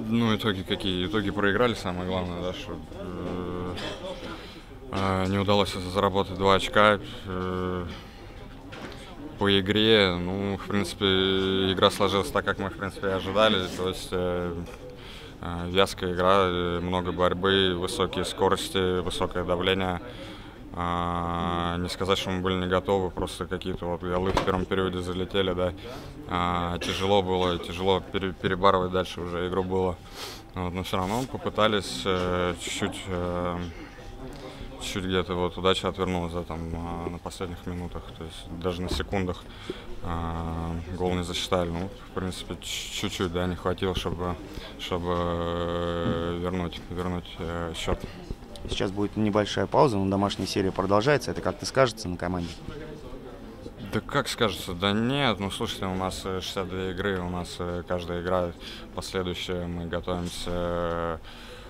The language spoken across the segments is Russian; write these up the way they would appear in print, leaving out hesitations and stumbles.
Ну, итоги какие? Итоги проиграли, самое главное, да, что не удалось заработать 2 очка. По игре, ну, в принципе, игра сложилась так, как мы, в принципе, и ожидали. То есть вязкая игра, много борьбы, высокие скорости, высокое давление. Не сказать, что мы были не готовы, просто какие-то вот голы в первом периоде залетели, да. Тяжело было, тяжело перебарывать дальше уже игру было. Вот, но все равно попытались чуть-чуть где-то вот удача отвернулась, да, там, на последних минутах, то есть даже на секундах гол не засчитали. Ну, в принципе, чуть-чуть, да, не хватило, чтобы вернуть счет. Сейчас будет небольшая пауза, но домашняя серия продолжается. Это как-то скажется на команде? Да как скажется, да нет, ну слушайте, у нас 62 игры, у нас каждая игра последующая, мы готовимся.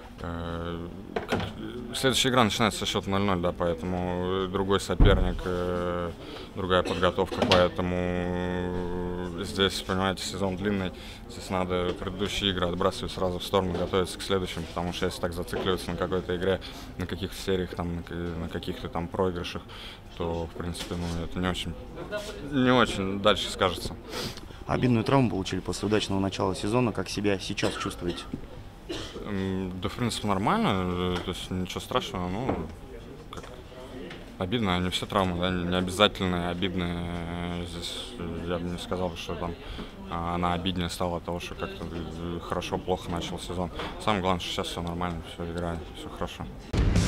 Следующая игра начинается со счета 0-0, да, поэтому другой соперник, другая подготовка, поэтому здесь, понимаете, сезон длинный, здесь надо предыдущие игры отбрасывать сразу в сторону, готовиться к следующим, потому что если так зацикливаться на какой-то игре, на каких-то сериях, там, на каких-то там проигрышах, то, в принципе, ну, это не очень дальше скажется. Обидную травму получили после удачного начала сезона. Как себя сейчас чувствуете? Да, в принципе, нормально, то есть ничего страшного, ну, как, обидно, не все травмы, да, не обязательные, обидные, здесь я бы не сказал, что там она обиднее стала от того, что как-то хорошо-плохо начал сезон. Самое главное, что сейчас все нормально, все играет, все хорошо.